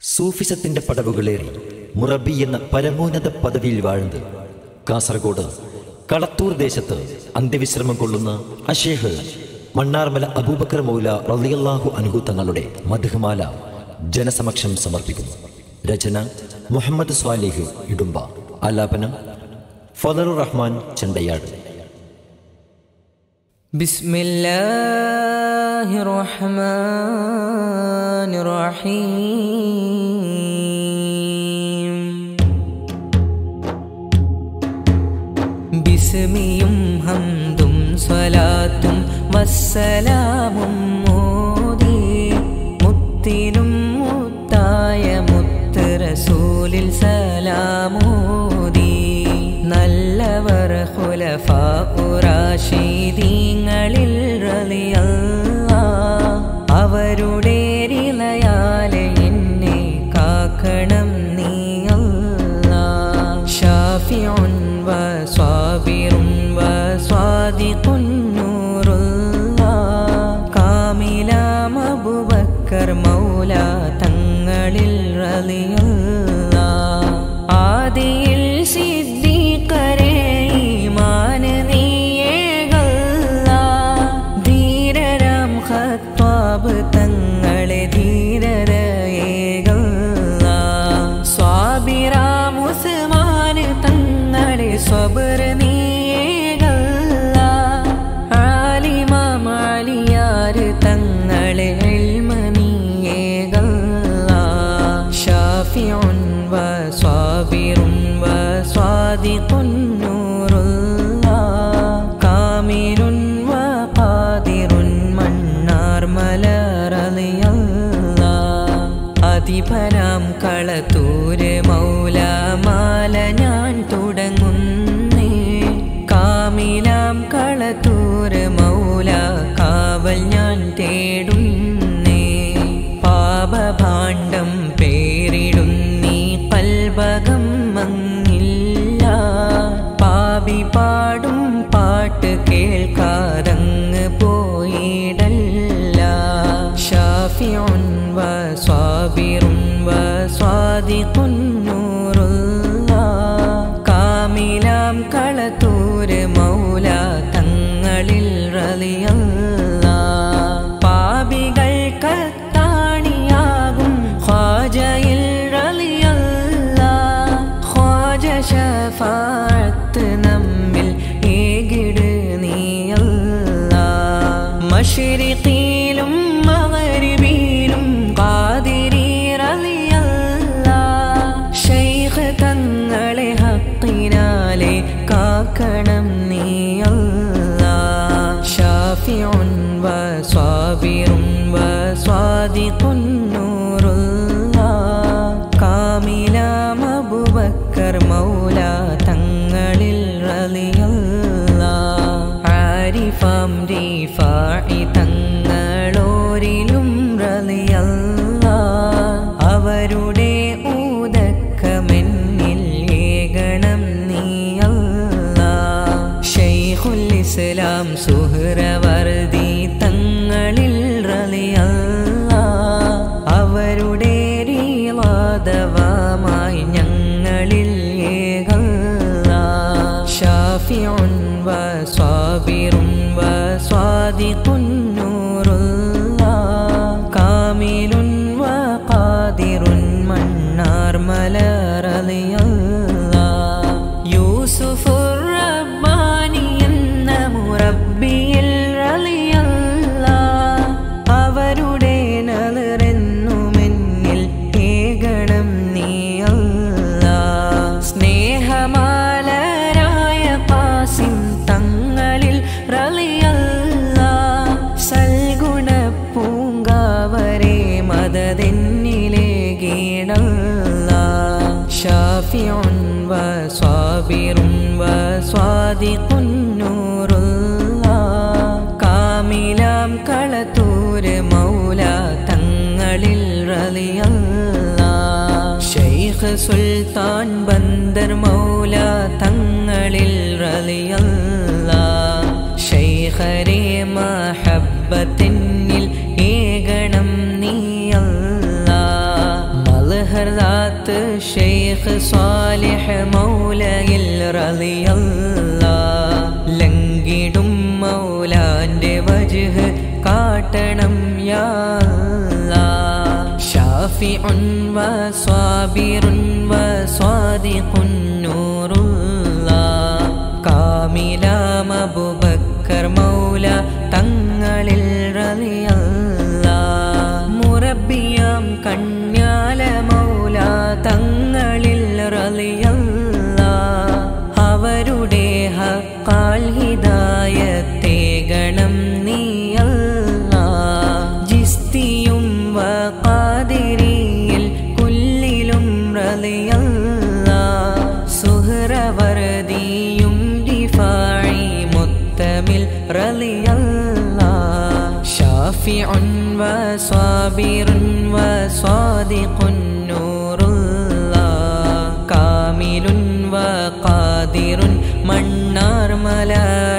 സൂഫിസത്തിന്റെ പടവുകളേറി മുറബി എന്ന പരമോന്നത പദവിയിൽ വാഴ്ന്ന് കാസർഗോഡ് കളത്തൂർ ദേശത്ത് അന്ത്യവിശ്രമം കൊള്ളുന്ന അശേഖ് മണ്ണാർമല അബൂബക്കർ മൗല റളിയല്ലാഹു അൻഹു തങ്ങളുടെ മദ്ഹ്മാല ജനസമക്ഷം സമർപ്പിക്കുന്നു. രചന മുഹമ്മദ് സ്വാലിഹ് ഇടുമ്പ. ആലാപനം ഫദലുർ റഹ്മാൻ ചെണ്ടയാട്. ബിസ്മില്ലാഹിർ റഹ്മാനിർ റഹീം. ബിസ്മിയും ഹംദും സ്വലാത്തും വസ്സലാമും മോദി മുത്തിനും മുത്തായ മുത്ത് റസൂലിൽ സലാമോദി. നല്ലവർ ഖുലഫാ റാഷിദീങ്ങളിൽ റളിയല്ലാഹ് അവരുടെ റിളയാലെ എന്നെ കാക്കണം നീ അല്ലാഹ്. ഷാഫിഉൻ വ സ്വാബിറുൻ വ സ്വാദിഖുൻ നൂറുല്ലാഹ് കാമിലാം അബൂബക്കർ മൗല തങ്ങളിൽ റളിയല്ലാഹ്. ആദിയിൽ സിദ്ദീഖരെ ഈമാൻ നീയേകല്ലാഹ് ധീരരാം ഖത്താബ് തങ്ങളെ ധീരരയേകല്ലാഹ്. സ്വാബിറാം ഉസ്മാൻ തങ്ങളെ സ്വബ്ർ നീയേകല്ലാഹ്. ആലിമാം അലിയാർ തങ്ങളെ ഇൽമ നീയേകല്ലാഹ്. ഷാഫിഉൻ വ സ്വാബിറുൻ വ സ്വാദിഖുൻ നൂറുല്ലാഹ് കാമിലുൻ വ ഖാദിറുൻ മണ്ണാർമല റളിയല്ലാഹ്. അധിപനാം കളത്തൂര് മൗല മാല ഞാൻ തുടങ്ങുന്നേ. കാമിലാം കളത്തൂര് മൗല കാവൽ ഞാൻ തേടുന്നേ. പാപഭാണ്ഡം പേരിടുന്നീ കൽബകം മങ്ങില്ല. പാപി പാടും പാട്ട് കേൾക്കാതങ്ങ് പോയിടല്ല. ഷാഫിഉൻ വ സ്വാബിറുൻ വ സ്വാദിഖുൻ നൂറുല്ലാഹ് കാമിലാം കളത്തൂര് മൗല തങ്ങളിൽ റളിയല്ലാഹ്. പാപികൾക്കത്താണിയാകും ഖ്വാജയിൽ റളിയല്ലാഹ്. ഖ്വാജ ശഫാഅത്ത് നമ്മിൽ ഏകിട് നീ അല്ലാഹ്. മശ്രിഖിലും മഗ്രിബിലും ഖാദിരി റളിയല്ലാഹ്. ശൈഖ് തങ്ങളെ ഹഖിനാലെ കാക്കണം നീ അല്ലാഹ്. ഷാഫിഉൻ വ സ്വാബിറുൻ വ സ്വാദിഖുൻ നൂറുല്ലാഹ് കാമിലാം അബൂബക്കർ മൗല തങ്ങളിൽ റളിയല്ലാഹ്. ആരിഫാം റിഫാഇ തങ്ങളോരിലും റളിയല്ലാഹ്. അവരുടെ ഊദക്കമെന്നിൽ ഏകണം നീ അല്ലാഹ്. ശൈഖുൽ ഇസ്ലാം സുഹ്റവർദി തങ്ങളിൽ റളിയല്ലാഹ്. അവരുടെ റിളാദവമായി ഞങ്ങളിൽ ഏകല്ലാഹ്. ഷാഫിഉൻ വ സ്വാബിറുൻ വ സ്വാദിഖുൻ നൂറുല്ലാഹ് കാമിലുൻ വ ഖാദിറുൻ മണ്ണാർമല റളിയല്ലാഹ്. യൂസുഫുർ റബ്ബാനി എന്ന മുറബ്ബിയിൽ റളിയല്ലാഹ്. അവരുടെ നളറെന്നുമെന്നിൽ ഏകണം നീ അല്ലാഹ്. സ്നേഹമാലരായ ഖാസിം തങ്ങളിൽ റളിയല്ലാഹ്. സൽഗുണ പൂങ്കാവരെ മദദെന്നിലേകിടല്ലാഹ്. ഷാഫിഉൻ വ സ്വാബിറുൻ വ സ്വാദിഖുൻ നൂറുല്ലാഹ് കാമിലാം കളത്തൂര് മൗല തങ്ങളിൽ റളിയല്ലാഹ്. ശൈഖ് സുൽത്താൻ ബന്ദർ മൗല തങ്ങളിൽ റളിയല്ലാഹ്. ശൈഖരെ മഹബ്ബത്തിനിൽ ഏകണം നീ അല്ലാഹ്. സലാത്ത് ശൈഖ് സ്വാലിഹ് മൗലയിൽ റളിയല്ലാഹ് ലംഘിടും മൗലാന്റെ വജ്ഹ് കാട്ടണം യാ അല്ലാഹ് ഷാഫിഉൻ വസ്വാബിറുൻ വസ്വാദിഖുൻ നൂറുല്ലാഹ് കാമിലാം അബൂബക്കർ മൗല തങ്ങളിൽ റളിയല്ലാഹ് മുറബ്ബിയാം കണ്യാല മൗല തങ്ങളിൽ റളിയല്ലാഹ് അവരുടെ ഹഖാൽ ഹിദായത്തെ ഗണം നീ അല്ലാഹ് ജിസ്തിയും വഖാദിരിയിൽ കുല്ലിലും റളിയല്ലാഹ് സുഹ്റവർദിയും ദിഫാഇ മുത്തമിൽ റളിയല്ലാഹ് ഷാഫിഉൻ വസ്വാബിറുൻ വസ്വാദിഖുൻ നൂറുല്ലാഹ് കാമിലുൻ വഖാദിറുൻ മണ്ണാർമല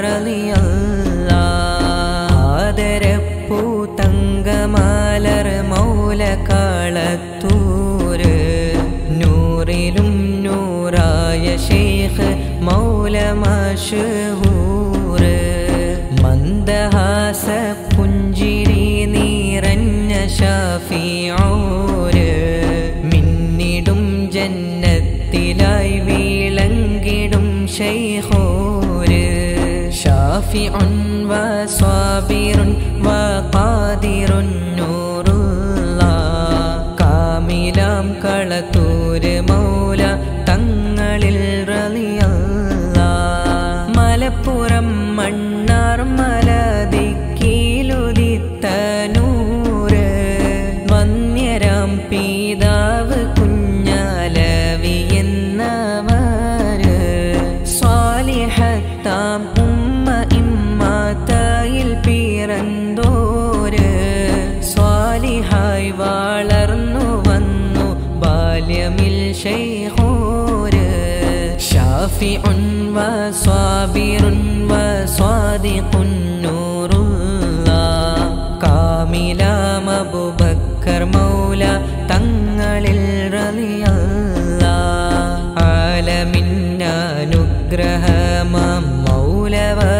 റളിയല്ലാഹ് ആദരപ്പൂ തങ്കമാലർ മൗല കളത്തൂര് നൂറിലും നൂറായ ശൈഖ് മൗല മശ്ഹൂർ മന്ദഹാസ പുഞ്ചിരി നിറഞ്ഞ ഷാഫിഊര് മിന്നിടും ജന്നത്തിലായി വിളങ്ങിടും ശൈഖൂര് ഷാഫിഉൻ വസ്വാബിറുൻ വഖാദിറുൻ നൂറുല്ലാഹ് കാമിലാം കളത്തൂര് മൗല തങ്ങളിൽ റളിയല്ലാഹ് മലപ്പുറം മണ്ണാർമല ദിക്കിലുദിത്ത നൂറ് വന്യരാം പീതാവ് കുഞ്ഞാലവി എന്നവര് സ്വാലിഹത്താം ഉമ്മ ഇമ്മാതായിൽ പിറന്തോര് സ്വാലിഹായി വളർന്നു വന്നു ബാല്യമിൽ ശൈഖൂര് ഷാഫിഉൻ വസ്വാബിറുൻ വസ്വാദിഖുൻ നൂറുല്ലാഹ് കാമിലാം അബൂബക്കർ മൗല തങ്ങളിൽ റളിയല്ലാഹ് ആലമിൻ അനുഗ്രഹമാം മൗല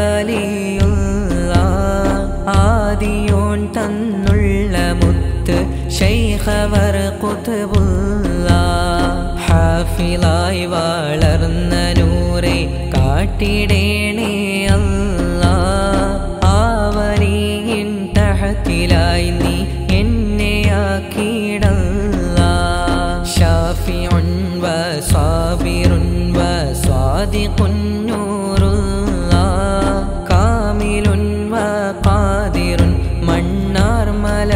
വലിയുല്ലാഹ് ആദിയോൻ തന്നുള്ള മുത്ത് ശൈഖവർ ഖുത്ബുല്ലാഹ് ഹാഫിളായി വളർന്ന നൂറെ കാട്ടിടേണേ അല്ലാഹ് ആവലിയിൻ തഹത്തിലായി നീ എന്നെ ആക്കിയിടല്ലാഹ് ഷാഫിഉൻ വസ്വാബിറുൻ വസ്വാദിഖുൻ നൂറുല്ലാഹ് കാമിലുൻ വഖാദിറുൻ മണ്ണാർമല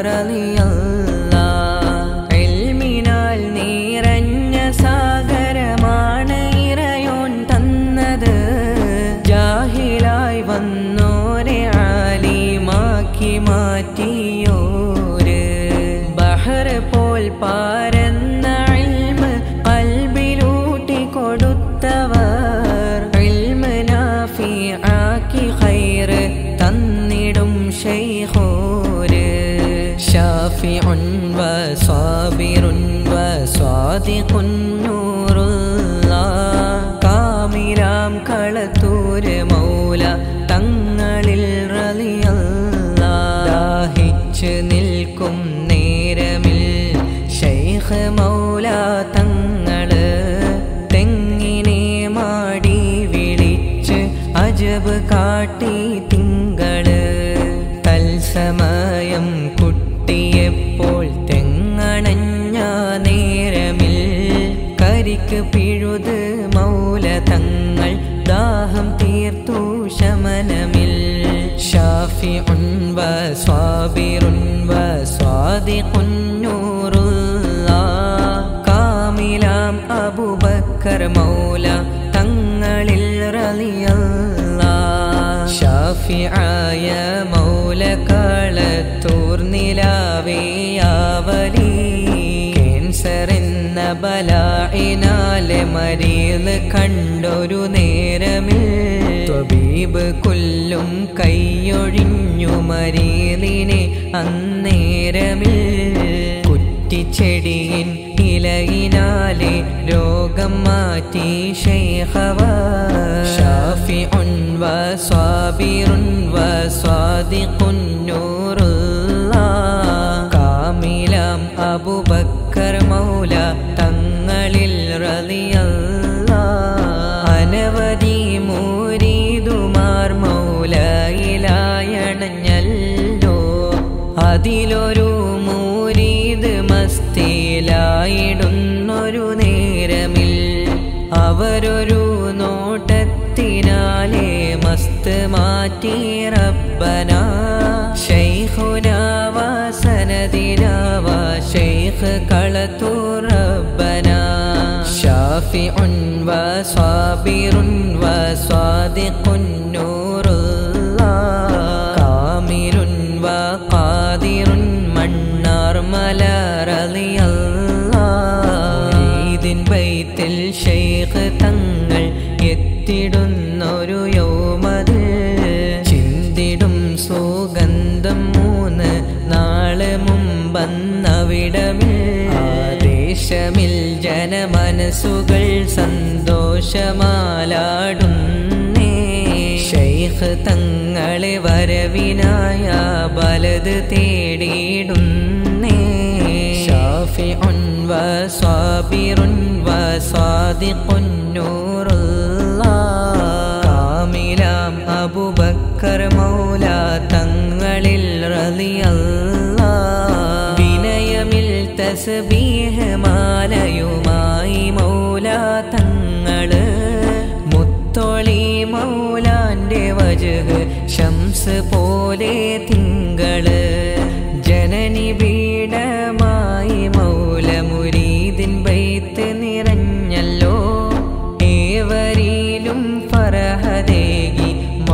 റളിയല്ലാഹ് ഇൽമിനാൽ നിറഞ്ഞ സാഗരമാണ് ഇറയോൻ തന്നത് ജാഹിലായി വന്നോരെ ആലിമാക്കി മാറ്റിയോര് ബഹർ പോൽ പാരന്ന ഇൽമ് ഖൽബിലൂട്ടി കൊടുത്തവർ ഇൽമ് നാഫിആക്കി ഖൈർ തന്നിടും ശൈഖൂര് ഷാഫിഉൻ വസ്വാബിറുൻ വസ്വാദിഖുൻ നൂറുല്ലാഹ് കാമിലാം കളത്തൂര് മൗല തങ്ങളിൽ റളിയല്ലാഹ് ദാഹിച്ച് നിൽക്കും നേരമിൽ ശൈഖ് മൗല തങ്ങള് തെങ്ങിനെ മാടി വിളിച്ച് അജബ് കാട്ടി തിങ്കള് തത്സമയം കുട്ടിയെപ്പോൾ തെങ്ങണഞ്ഞ നേരമിൽ കരിക്ക് പിഴുത് മൗല തങ്ങൾ ദാഹം തീർത്തു ശമനമിൽ ഷാഫിഉൻ വസ്വാബിറുൻ വസ്വാദിഖുൻ നൂറുല്ലാഹ് കാമിലാം അബൂബക്കർ മൗല തങ്ങളിൽ റളിയല്ലാഹ് ഷാഫിആയ മൗല കളത്തൂർ നിലാവേയാവലി ക്യാൻസർ എന്ന ബലായിനാലെ മരീള് കണ്ടൊരു നേരമിൽ ത്വബീബ് കൊല്ലും കൈയൊഴിഞ്ഞു മരീളിനെ അന്നേരമിൽ കുറ്റിച്ചെടിയിൻ ഇല വിനയിനാലെ രോഗം മാറ്റി ശൈഖവ ഷാഫിഉൻ വസ്വാബിറുൻ വസ്വാദിഖുൻ നൂറുല്ലാഹ് കാമിലാം അബൂബക്കർ മൗല തങ്ങളിൽ റളിയല്ലാഹ് അനവധി മുരീദുമാർ മൗലയിലായണഞ്ഞല്ലോ അതിലൊരു മുരീദ് മസ്തിയിലായിടുന്നൊരു നേരമിൽ അവരൊരു നോട്ടത്തിനാലെ മസ്ത് മാറ്റി റബ്ബനാ ശൈഖുനാ വസനദിനാ വശൈഖ് കളത്തൂർ റബ്ബനാ ഷാഫിഉൻ വസ്വാബിറുൻ വസ്വാദിഖുൻ നൂറുല്ലാഹ് കാമിലുൻ വഖാദിറുൻ മണ്ണാർ മല റളിയല്ലാഹ് ഈദിൻ ബൈത്തിൽ ശൈഖ് തങ്ങൾ എത്തിടുന്നൊരു യൗമത് ചിന്തിടും സുഗന്ധം 3 നാള് മുമ്പന്നവിടമിൽ ആദേശമിൽ ജനമനസ്സുകൾ സന്തോഷമാലാടുന്നേ ശൈഖ് തങ്ങളെ വരവിനായ ബലത് തേടിയിടുന്നേ ഷാഫിഉൻ വസ്വാബിറുൻ വസ്വാദിഖുൻ നൂറുല്ലാഹ് കാമിലാം അബൂബക്കർ മൗല തങ്ങളിൽ റളിയല്ലാഹ് വിനയമിൽ തസ്ബീഹ് മാലയുമായി മൗല തങ്ങള് മുത്തൊളി മൗലാന്റെ വജ്ഹ് ശംസ് പോലെ തിങ്കള് ജനനി പീഠമായി മൗല മുരീദിൻ ബൈത്ത് നിറഞ്ഞല്ലോ ഏവരിലും ഫറഹദേകി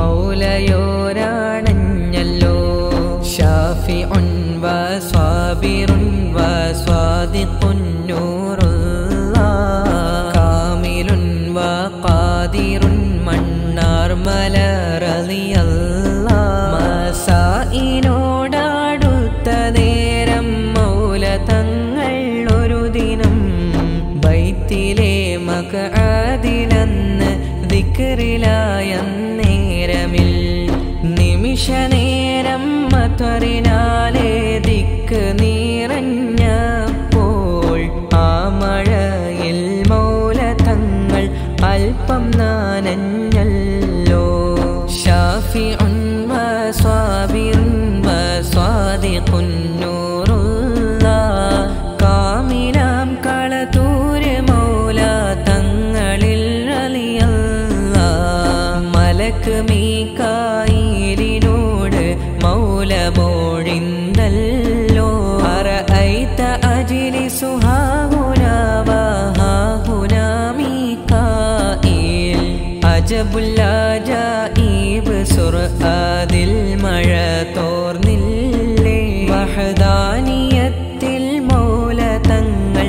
മൗലയോരാണഞ്ഞല്ലോ ഷാഫിഉൻ വസ്വാബിറുൻ വസ്വാദിഖുൻ നൂറുല്ലാഹ് കാമിലുൻ വഖാദിറുൻ മണ്ണാർ മല റളിയല്ലാഹ് മസായിനോടടുത്ത നേരം മൗല തങ്ങൾ ഒരു ദിനം ബൈത്തിലെ മഖഅദിലന്ന് ദിക്റിലായ നേരമിൽ നിമിഷ നേരം മത്വറിനാലെ ദിക്ക് നിറഞ്ഞപ്പോൾ ആ മഴയിൽ മൗല തങ്ങൾ അല്പം നനഞ്ഞല്ലോ ഷാഫിഉൻ വസ്വാബിറുൻ വസ്വാദിഖുൻ നൂറുല്ലാഹ് കാമിലാം കളത്തൂര് മൗല തങ്ങളിൽ റളിയല്ലാഹ് മലക്ക് മീകായിലിനോട് മൗല ബോഴിന്തല്ലോ അറഅയ്ത അജ്ലിസു ഹാഹുനാ വഹാഹുനാ മീകായിൽ അജബുല്ലാജായിബ് സുർആദിൽ മഴ തോർന്നില്ലേ വഹദാനിയത്തിൽ മൗല തങ്ങൾ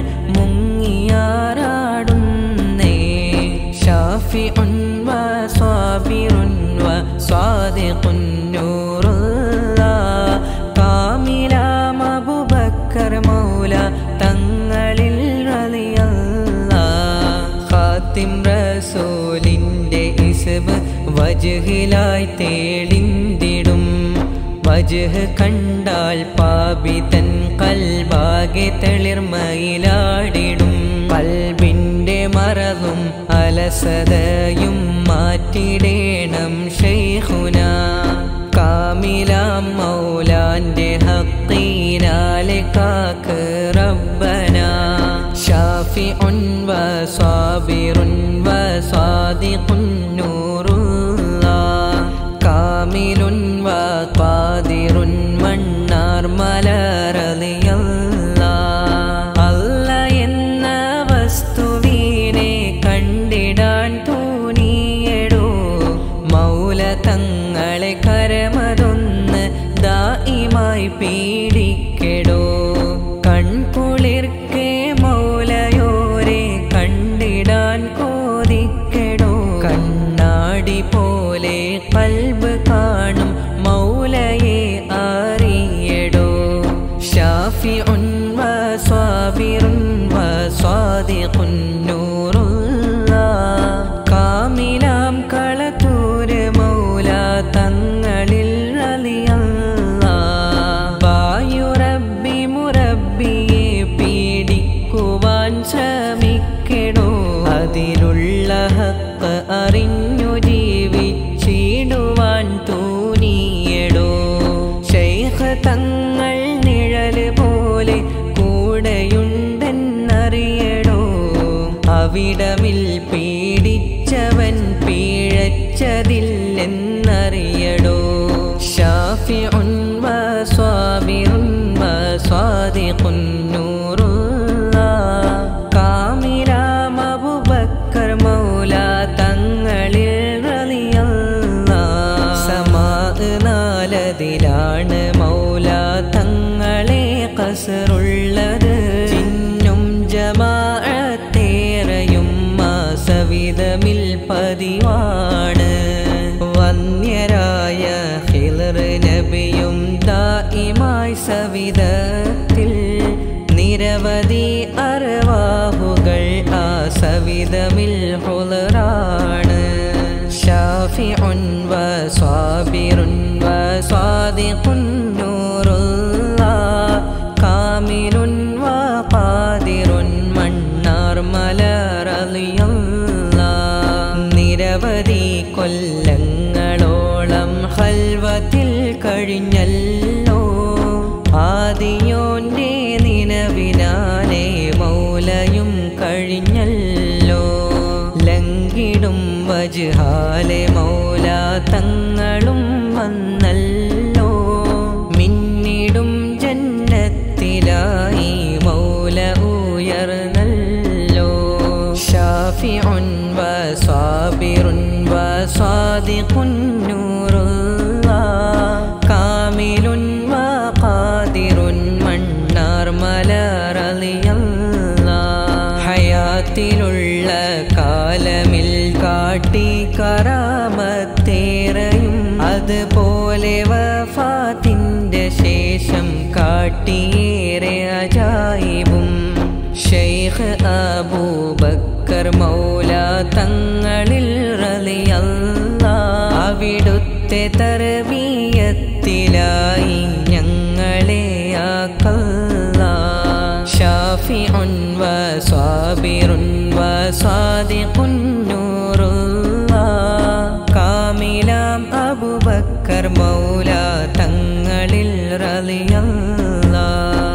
മുങ്ങിയാറാടുന്നേ ഷാഫിഉൻ വസ്വാബിറുൻ വസ്വാദിഖുൻ നൂറുല്ലാഹ് കാമിലാം അബൂബക്കർ മൗല തങ്ങളിൽ റളിയല്ലാഹ് ഖാത്തിം റസൂലിന്റെ ഇസ്ബ് വജ്ഹിലായി തേളിന്തിടും വജ്ഹ് കണ്ടാൽ പാപിതൻ കൽബാകെ തെളിർമയിലാടിടും കൽബിന്റെ മറവും അലസതയും മാറ്റിടേണം ശൈഖുനാ കാമിലാം മൗലാന്റെ ഹഖീനാലെ കാക്ക് റബ്ബനാ ഷാഫിഉൻ വസ്വാബിറുൻ വസ്വാദിഖുൻ നൂറുല്ലാഹ് കാമിലുൻ വഖാദിറുൻ മണ്ണാർ മല റളിയല്ലാഹ് അല്ല എന്ന വസ്തുവിനെ കണ്ടിടാൻ തോന്നിയടോ മൗല തങ്ങളെ കരമതൊന്ന് ദായിമായി പീഡിക്കെടോ കൺകുളിർക്കെ മൗലയോരെ കണ്ടിടാൻ കോതിക്കെടോ കണ്ണാടി സ്വാദിഖുൻ നൂറുല്ലാഹ് കാമിലാം കളത്തൂര് മൗല തങ്ങളിൽ റളിയല്ലാഹ് ബായുറബ്ബി മുറബ്ബിയെ പീഡിക്കുവാൻ ശ്രമിക്കണോ അതിലുള്ള ഹഖ് അറിഞ്ഞു ജീവിച്ചിടുവാൻ തൂനിയടോ ശൈഖ് തങ്ങൾ നിഴല് പോലെ കൂടെയുണ്ടെന്നറിയടോ അവിടമിൽ പീഡിച്ചവൻ പിഴച്ചതില്ലെന്നറിയടോ ഷാഫിഉൻ വസ്വാബിറുൻ വസ്വാദിഖുൻ നൂറുല്ലാഹ് കാമിലാം അബൂബക്കർ മൗല തങ്ങളിൽ റളിയല്ലാഹ് സമാ നാലതിലാണ് മൗല തങ്ങളെ ഖസ്റുള്ളത് ചിന്നും ജമാഅത്തേറെയും മാസവിധമിൽ പതിവാണ് വന്യരായ ഖിളർ നബിയും ദായിമായി സവിധത്തിൽ നിരവധി അർവാഹുകൾ ആ സവിധമിൽ ഹുളറാണ് ഷാഫിഉൻ വസ്വാബിറുൻ വസ്വാദിഖുൻ നൂറുല്ലാഹ് കാമിലുൻ വഖാദിറുൻ മണ്ണാർ മലർ റളിയല്ലാഹ് നിരവധി കൊല്ലങ്ങളോളം ഖൽവത്തിൽ കഴിഞ്ഞല്ലോ ആദിയോന്റെ നിനവിനാലെ മൗലയും കഴിഞ്ഞല്ലോ ലംഘിടും വജ്ഹാലെ മൗല തങ്ങളും വന്നല്ലോ മിന്നിടും ജന്നത്തിലായി മൗല ഉയർന്നല്ലോ ഷാഫിഉൻ വസ്വാബിറുൻ വസ്വാദിഖുൻ നൂറുല്ലാഹ് കാമിലുൻ വഖാദിറുൻ മണ്ണാർ മലർ റളിയല്ലാഹ് ഹയാത്തിലുള്ള കാലമിൽ കാട്ടി കറാമത്തേറെയും അതുപോലെ വഫാത്തിന്റെ ശേഷം കാട്ടിയേറെ അജായിബും ശൈഖ് അബൂബക്കർ മൗല തങ്ങളിൽ റളിയല്ലാഹ് അവിടുത്തെ തർബിയത്തിലായി ഞങ്ങളെ ആക്കല്ലാഹ് ഷാഫിഉൻ വസ്വാബിറുൻ വസ്വാദിഖുൻ നൂറുല്ലാഹ് കാമിലാം അബൂബക്കർ മൗല തങ്ങളിൽ റളിയല്ലാഹ്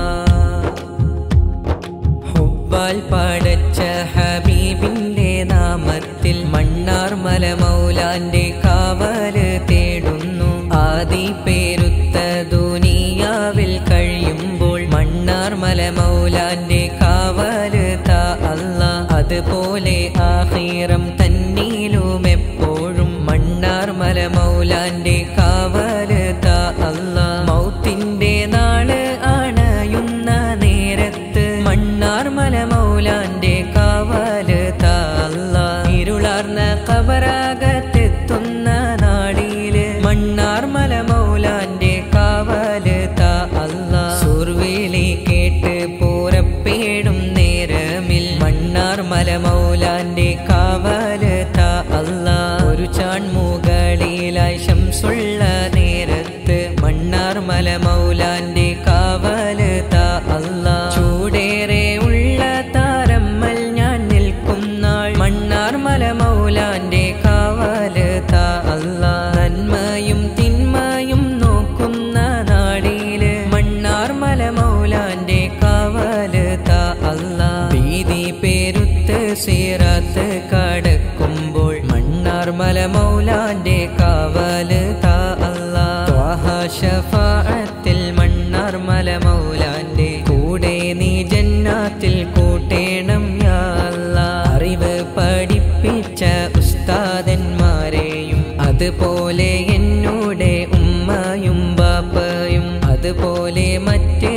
ഹുബ്ബാൽ പടച്ച ഹബീബിന്റെ നാമത്തിൽ മണ്ണാർ മല മൗലാന്റെ കാവല് തേടുന്നു ആദി പേരുത്ത ദുനിയാവിൽ കഴിയുമ്പോൾ മണ്ണാർ മല മൗലാന്റെ കാവല് താ അല്ലാഹ് അതുപോലെ ആഖിറം തന്നിലും എപ്പോഴും മണ്ണാർ മല മൗലാന്റെ കാവല് താ അല്ലാഹ് മൗത്തിന്റെ നാള് അണയുന്ന നേരത്ത് മണ്ണാർ മല മൗലാന്റെ കാവല് താ അല്ലാഹ് ഇരുളാർന്ന ഖബറകത്തെത്തുന്ന നാടില് മണ്ണാർ മല മൗലാന്റെ കാവല് താ അല്ലാഹ് സുർവിളി കേട്ട് പൂരപ്പേടും നേരമിൽ മണ്ണാർ മല മൗലാന്റെ കാവല് താ അല്ലാഹ് ഒരു ചാൺമുകളിലായി ശംസുള്ള നേരത്ത് മണ്ണാർ മല മൗലാന്റെ കാവല് താ അല്ലാഹ് ചൂടേറെ ഉള്ള താരമ്മൽ ഞാൻ നിൽക്കുന്നാൾ മണ്ണാർ മല മൗലാന്റെ കാവല് താ അല്ലാഹ് നന്മയും തിന്മയും നോക്കുന്ന നാടില് മണ്ണാർ മല മൗലാന്റെ കാവല് താ അല്ലാഹ് ഭീതി പേരുത്ത് സിറാത്ത് കടക്കുമ്പോൾ മണ്ണാർ മല മൗലാന്റെ കാവല് താ അല്ലാഹ് ത്വാഹ ശഫാഅത്തിൽ മണ്ണാർ മല മൗലാന്റെ കൂടെ നീ ജന്നാത്തിൽ കൂട്ടേണം യാ അല്ലാഹ് അറിവ് പഠിപ്പിച്ച ഉസ്താദന്മാരെയും അതുപോലെ എന്നോടെ ഉമ്മയും ബാപ്പയും അതുപോലെ മറ്റ്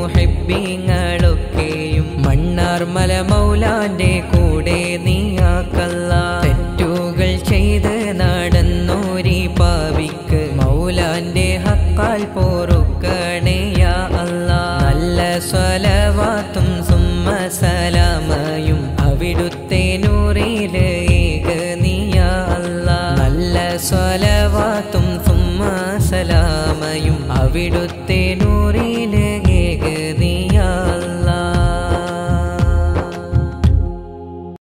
മുഹിബ്ബീങ്ങളൊക്കെയും മണ്ണാർ മല മൗലാന്റെ കൂടെ നീയാക്കല്ലാഹ് തെറ്റുകൾ ചെയ്ത് നടന്നോരി പാവിക്ക് മൗലാന്റെ ഹക്കാൽ പൊറുക്കണേ യാ അല്ലാഹ് നല്ല സ്വലവാത്തും സുമ്മ സലാമ സലാമയും അവിടുത്തെ നൂറിലെ